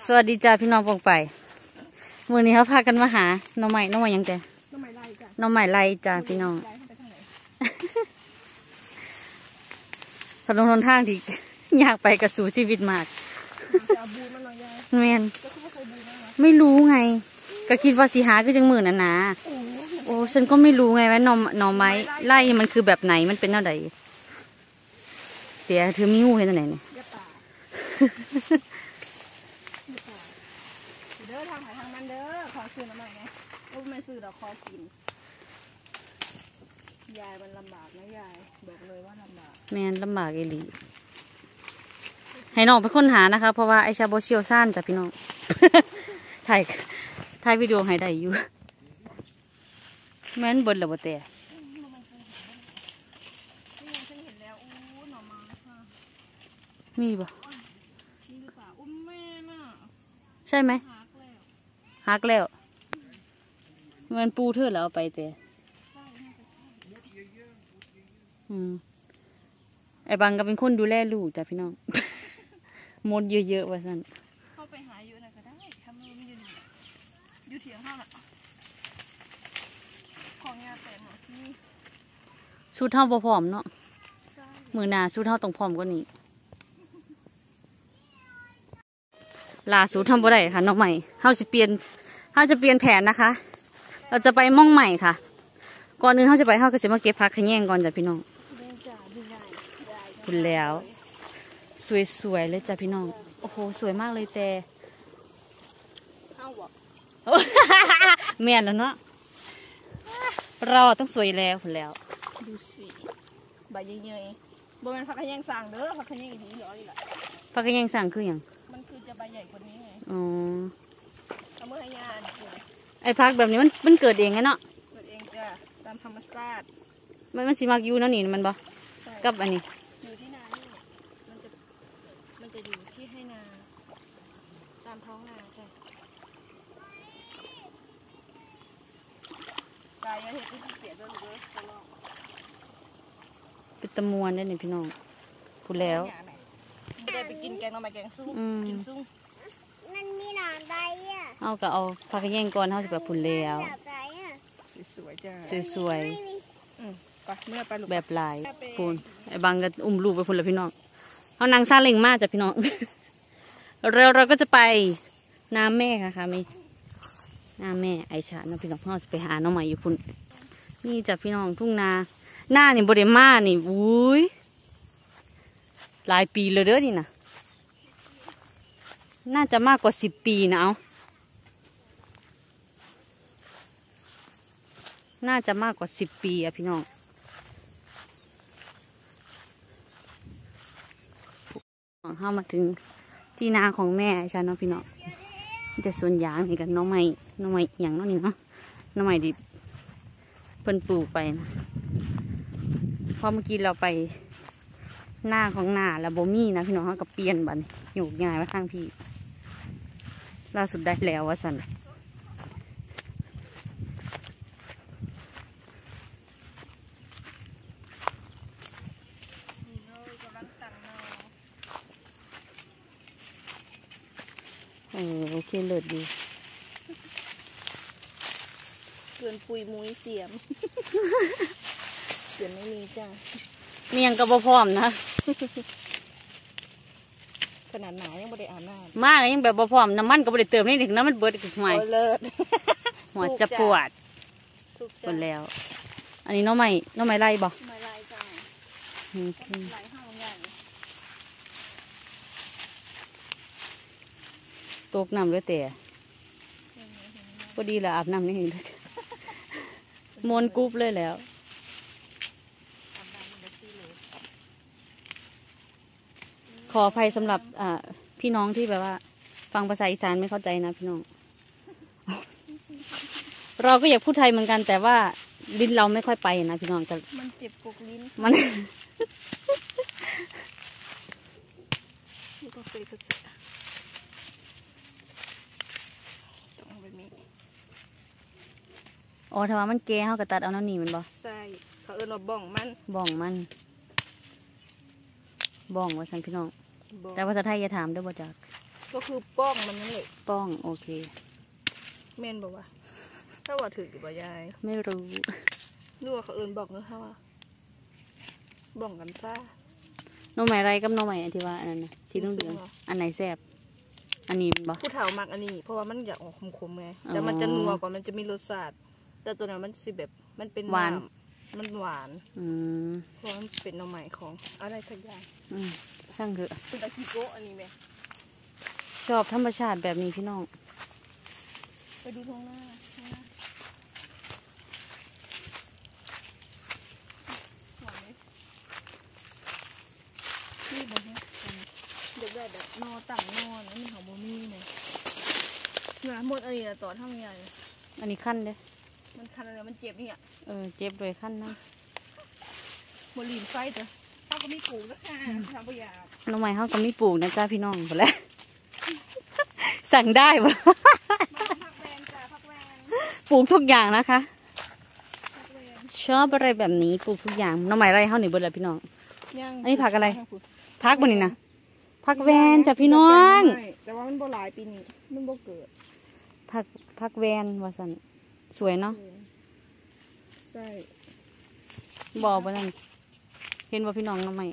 สวัสดีจ้าพี่น้องปองไปมื้อนี้เขาพากันมาหาหน่อไม้ยังแต่หน่อไม้ไล่จ้าพี่น้องถนนทางที่อยากไปกับสู่ชีวิตมากแม่นไม่รู้ไงก็คิดว่าสีหาก็จังมือนะโอ้ฉันก็ไม่รู้ไงว่าหน่อไม้ไล่มันคือแบบไหนมันเป็นเท่าไหร่เดี๋ยวเธอมีงูเห็นไหนเนี่ยเด้อทางไหนทางมันเด้อขอซื้อน้ำใหม่ไงก็ไม่ซื้อดอกคอกินยายมันลำบากนะยายบอกเลยว่าลำบากแม่นลำบากเอหลีให้น้องเป็นคนหานะคะเพราะว่าไอชาโบเชียวซ่านจ้ะพี่น้องถ่ายวิดีโอให้ได้อยู่แม่นเบิดแล้วบ่แต่มีบ่ใช่ไหมฮักแล้วเงินปูเธอแล้วเอาไปแต่ไอ้บางก็เป็นคนดูแลลูกจ้ะพี่น้องมดเยอะๆว่าสั่นเข้าไปหาอยู่ไหนก็ได้ทำมือไม่อยู่เถียงห้องอ่ะของยาแต่หมดที่ชุดเท่าบ่พร้อมเนาะมือหนาชุดเท่าต้องพร้อมกว่านี้ล่าสุดทำบ่ได้ค่ะน้องใหม่เขาจะเปลี่ยนแผนนะคะเราจะไปม่องใหม่ค่ะก่อนอื่นเขาจะไปเขาก็จะมาเก็บผักขะแยงก่อนจ้ะพี่น้องคุณแล้วสวยๆเลยจ้ะพี่น้องโอ้โหสวยมากเลยแต่เมียนแล้วเนาะเราต้องสวยแล้วคุณแล้วดูสิใบเยอะๆบนเป็นผักขะแยงสั่งเด้อผักขะแยงอีกร้อยละผักขะแยงสั่งคืออย่างมันคือจะใบใหญ่กว่านี้ไงอ๋อเอาเมื่อให้ยาไอ้ผักแบบนี้มันเกิดเองไงเนาะเกิดเองจ้ะตามธรรมชาติมันสิมักอยู่นั่นนี่มันบ่กับอันนี้อยู่ที่นานี่มันจะอยู่ที่ให้นาตามท้องนาใช่กายเห็ดที่เสียด้วยหรือจะลองเป็นตะมวนได้เนี่ยพี่น้องพูดแล้วได้ไปกินแกงหน่อไม้แกงซุ้งกินซุ้งมันมีหนอนใบอ่ะเอาก็เอาผักแยงก่อนเขาจะแบบพูดแล้วสวยจ้าสวยไปเมื่อไปแบบลายพูนไอ้บางก็อุ้มลูกไปพูนแล้วพี่น้องเอานางซาเล็งมากจ้ะพี่น้องเราก็จะไปน้ำแม่ค่ะมีน้ำแม่ไอชาเนาะพี่น้องพ่อจะไปหาน้องใหม่อยู่พุ่นนี่จ้ะพี่น้องทุ่งนาหน้านี่บริมานี่อุ้ยหลายปีเลยเด้อนี่นะน่าจะมากกว่า10 ปีนะเอาน่าจะมากกว่า10 ปีอะพี่น้องเข้ามาถึงที่นาของแม่ฉันเนาะพี่น้องแต่ส่วนยางนี่กันน้องใหม่อย่างน้องนี่เนาะน้องใหม่ดิเพิ่นปลูกไปนะพอเมื่อกี้เราไปหน้าของนาแล้วโบมี่นะพี่น้องเขาก็เปลี่ยนบันอยู่ง่ายมาทางพี่ล่าสุดได้แล้วว่าสันโอเคเลิศดีเกินปุยมุ้ยเสียมไม่มีจ้าเมียงกระบอกพร้อมนะขนาดหนายังไม่ได้อาบน้ำมากยังแบบบ่พร้อมน้ำมันก็ไม่ได้เติมนี่ถึงน้ำมันเบิดอีกหน่อยเลิศหัวจะปวดหมดแล้วอันนี้น้องใหม่ไล่บ่ไม่ไล่จ้าไล่ห้างใหญ่ตกน้ำด้วยแต่พอดีละอาบน้ำนี่เองมวนกรุ๊บเลยแล้วขออภัยสำหรับพี่น้องที่แบบว่าฟังภาษาอีสานไม่เข้าใจนะพี่น้องเราก็อยากพูดไทยเหมือนกันแต่ว่าลิ้นเราไม่ค่อยไปนะพี่น้องแต่มันเจ็บปวดลิ้นมันก็เคยก็ต้องแบบนี้อ๋อถ้าว่ามันแก่เขาก็ตัดเอาน้ำหนีมันบ่ใช่เขาเอิ้นว่าบ้องมันบ้องว่าสันพี่น้องแต่ภาษาไทยอย่าถามด้วยบ่จักก็คือป้องมันนั่นแหละป้องโอเคแม่นบอกว่าถ้าว่าถืออยู่บ่ยายไม่รู้นึกว่าเขาเอินบอกเนอะค่ะว่าบ้องกันซ่าน้องใหม่ไรกับน้องใหม่อันที่ว่าอันนั้นนะสีเหลืองสีเหลืองอันไหนแซ่บอันนี้บ่ผู้เฒ่ามักอันนี้เพราะว่ามันอยากออกขมๆไงอ๋อแต่มันจะนัวกว่ามันจะมีรสชาติแต่ตัวนั้นมันสิแบบมันเป็นหวานมันหวานอืมเพราะมันเป็นหน่อไม้ของอะไรสักอย่างช่างเถอะเป็นตะกิโกะอันนี้ไหมชอบธรรมชาติแบบนี้พี่น้องไปดูท้องหน้าหวานไหมนี่บอกเนี่ยเด็กแบบนอต่างนอนนี่มันของโมมี่เนี่ยเหนือหมดอันนี้ต่อทำยังไงอันนี้ขั้นเด้มันคันอะไรมันเจ็บเนี่ยเจ็บเลยขั้นนั่นหมดลีนไฟเถอะเขาก็ไม่ปลูกแล้วค่ะทำประหยัดน้องใหม่เขาก็มีปลูกนะจ้าพี่น้องหมดแล้ว สั่งได้บ่พักแวนจ้าพักแวนปลูกทุกอย่างนะคะพักแวนชอบอะไรแบบนี้ปลูกทุกอย่างน้องใหม่ไรเขาหนีเบิดเลยพี่น้องยังอันนี้ผักอะไร พักบนนี้นะพักแวนจ้ะพี่น้องแต่ว่ามันโบหลายปีนี้มันโบเกิดพักแวนว่าสันสวยเนาะใช่บอกว่านั่นเห็นว่าพี่น้องน้องใหม่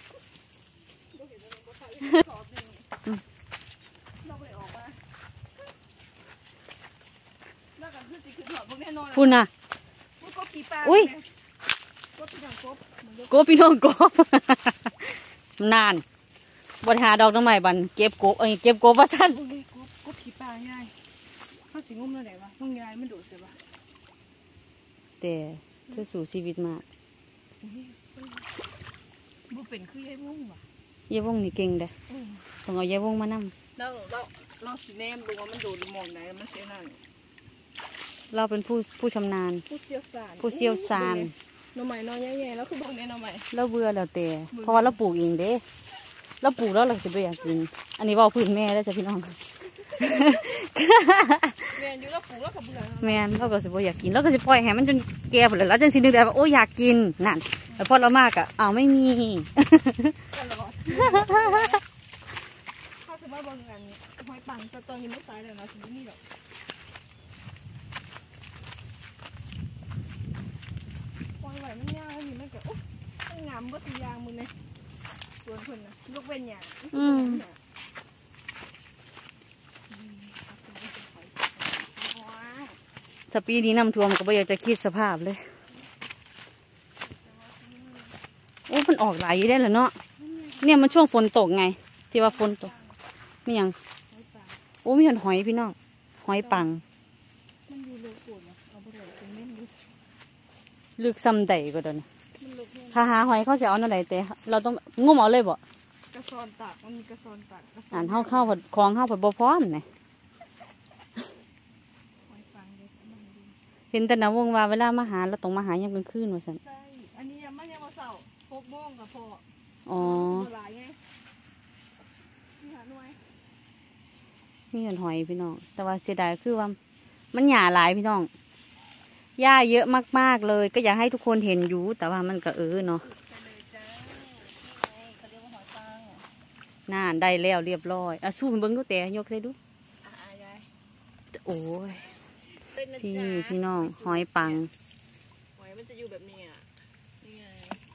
เราไปออกมาแล้วกันคือสิคือถอดพวกแน่นอนคุณน่ะก็ปีปลาอุ๊ยก็ปีปลากบโกบพี่น้องโกบ นานบริหาดอกน้องใหม่บันเก็บโกบเก็บโกบว่าสั้นก็ปีปลาง่ายเขาสิงุ้มอะไรวะห้องยายมันดูดเสียปะแต่เธอสู่ชีวิตมากบุเป็นคือยายมุ่งว่ะเย่วงนี่เก่งเด้ต้องเอาเย่วงมานั่งเราสีแนมดูว่ามันดูดหมดไหนมันเสียนั่นเราเป็นผู้ชำนาญผู้เชี่ยวชาญผู้เชี่ยวชาญหน่อไม้นอนแย่ๆแล้วคือบอกเนี่ยหน่อไม้เราเบื่อแล้วแต่เพราะว่าเราปลูกเองเด้เราปลูกแล้วเราจะไปอยากกิน อันนี้ว่าพื้นแม่แล้วจ้ะพี่น้องแม่อยู่แล้วปลูกแล้วกับเบื่อแม่นเราก็สิบ่อยากกินเราก็สิปล่อยให้มันจนแก่หมดเลยแล้วจังสินึกได้ว่าโอ้อยากกินนั่นแต่พอเรามากอะอ้าวไม่มีตลอดเขาถือว่าบางงานนี้หอยปังตอนยังไม่ตายเลยนะถึงนี่หรอกปล่อยไหวมันยาวอยู่นั่นก็โอ้มันงามก็ตียางมือเนี่ยส่วนคนนะลูกเป็นอย่างถ้าปีนี้น้ำท่วมก็บ่อยากจะคิดสภาพเลยโอ้มันออกหลายอยู่ได้แล้วเนาะเนี่ยมันช่วงฝนตกไง ที่ว่าฝนตกไม่ยังโอ้มีหอยพี่น้องหอยปังมันอยู่โลโก้นะเอาไปเลยเป็นเม่นดูลึกซ้ำใดก็ได้นะมันลึกเนี่ยถ้าหาหอยเขาจะเอาหน่าใดแต่เราต้องงมเอาเลยบ่กระซอนตากมันมีกระซอนตากกระซอ่านเข้าผัดคลองเข้าผัดบ่พร้อมไงหอยปังเลยมันดีเห็นแต่นะวงว่าเวลามาหาเราต้องมาหายามกลางคืนว่าซั่นใช่อันนี้ยังไม่ยังมาเสา6 โมงกับพออ๋อหลายไงนี่หาหน่วยมีหอยพี่น้อง แต่ว่าเสียดายคือว่ามันหญ้าหลายพี่น้องหญ้าเยอะมากๆเลย ก็อยากให้ทุกคนเห็นอยู่แต่ว่ามันก็เนาะไปเลยจ้านี่ไงเขาเรียกว่าหอยปังน่าได้แล้วเรียบร้อยอ่ะสู้เบิ่งดูแต่ยกใส่ดูยายโอ้ยเต้นนะพี่จ๊ะพี่น้องหอยปังหอยมันจะอยู่แบบนี้อ่ะนี่ไง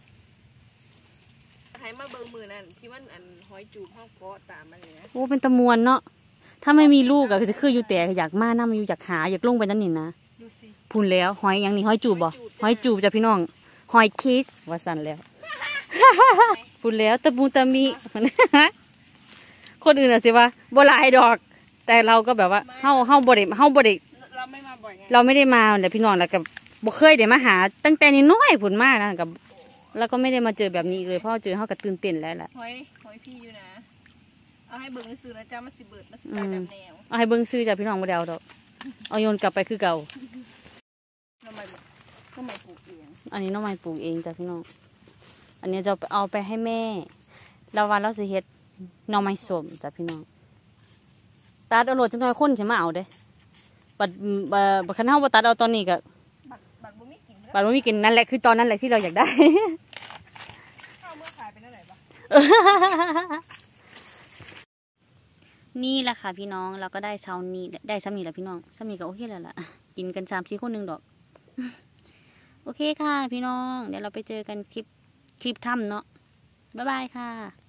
หายมาเบิ่งมือนั่นที่มันอันหอยจูบห้องเกาะตามมันเลยนะโอ้เป็นตะมวนเนาะถ้าไม่มีลูกอะก็จะคืออยู่แต่อยากมาน้ำอยู่อยากหาอยากลงไปนั่นนี่นะดูสิพูนแล้วหอยอย่างนี้หอยจูบบ่หอยจูบจ้ะพี่น้องหอยคิสว่าสั่นแล้ว พูนแล้วตะบูตะมี คนอื่นอะสิว่าบ่หลายดอก แต่เราก็แบบว่าเฮาบ่ได้เราไม่มาบ่อยไงเราไม่ได้มาแต่พี่น้องแล้วก็บ่เคยได้มาหา ตั้งแต่นี้น้อยผุนมากนะกับแล้วก็ไม่ได้มาเจอแบบนี้เลยเพราะเจอเฮาก็ตื่นเต้นแล้วแหละหอยพี่อยู่นะเอาให้เบิ่งซื้อนะจ๊ะมันสิเบิดมันสิตายแบบแนวเอาให้เบิ่งซื้อจ้ะพี่น้องบ่ได้เอาดอกเอาโยนกลับไปคือเก่าทำไมปลูกเองอันนี้น้องไม้ปลูกเองจ้ะพี่น้องอันนี้จะเอาไปให้แม่เราวันเราสิเฮ็ดหน่อไม้ส้มจ้ะพี่น้องตัดเอาโหลดจังหน่อยคนสิมาเอาเด้บัดคันเฮาบ่ตัดเอาตอนนี้ก็บัตรบ่มีกินแล้วบัดบ่มีกินนั่นแหละคือตอนนั้นแหละที่เราอยากได้ข้าวเมื่อขายเป็นอะไรบ้างนี่แหละค่ะพี่น้องเราก็ได้เช้านี้ได้ซ้ำนี่แหละพี่น้องซ้ำนี่ก็โอเคแล้วล่ะกินกัน3-4 คนหนึ่งดอก โอเคค่ะพี่น้องเดี๋ยวเราไปเจอกันคลิปถ้ำเนาะบ๊ายบายค่ะ